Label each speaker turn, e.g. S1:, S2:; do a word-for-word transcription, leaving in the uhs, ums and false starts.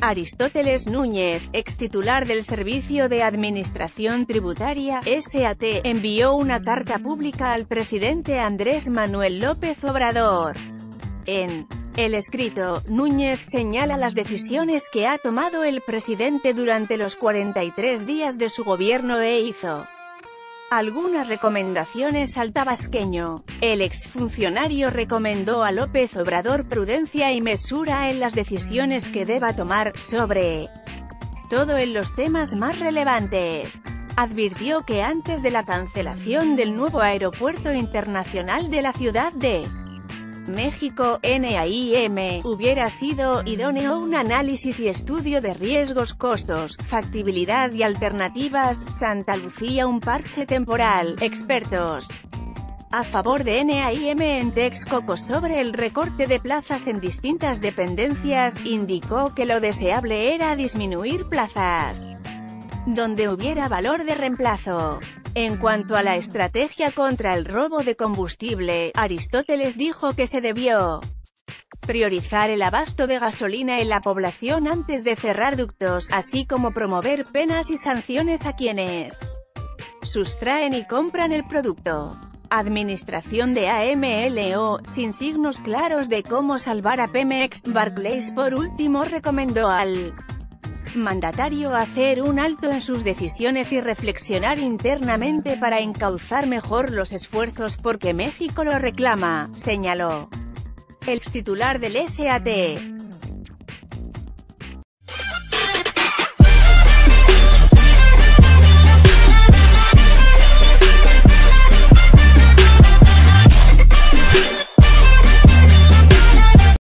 S1: Aristóteles Núñez, ex titular del Servicio de Administración Tributaria, S A T, envió una carta pública al presidente Andrés Manuel López Obrador. En el escrito, Núñez señala las decisiones que ha tomado el presidente durante los cuarenta y tres días de su gobierno e hizo algunas recomendaciones al tabasqueño. El exfuncionario recomendó a López Obrador prudencia y mesura en las decisiones que deba tomar, sobre todo en los temas más relevantes. Advirtió que antes de la cancelación del nuevo aeropuerto internacional de la Ciudad de México, N A I M, hubiera sido idóneo un análisis y estudio de riesgos, costos, factibilidad y alternativas. Santa Lucía, un parche temporal. Expertos a favor de N A I M en Texcoco sobre el recorte de plazas en distintas dependencias, indicó que lo deseable era disminuir plazas donde hubiera valor de reemplazo. En cuanto a la estrategia contra el robo de combustible, Aristóteles dijo que se debió priorizar el abasto de gasolina en la población antes de cerrar ductos, así como promover penas y sanciones a quienes sustraen y compran el producto. Administración de A M L O, sin signos claros de cómo salvar a Pemex. Barclays, por último, recomendó al mandatario hacer un alto en sus decisiones y reflexionar internamente para encauzar mejor los esfuerzos porque México lo reclama, señaló el extitular del S A T.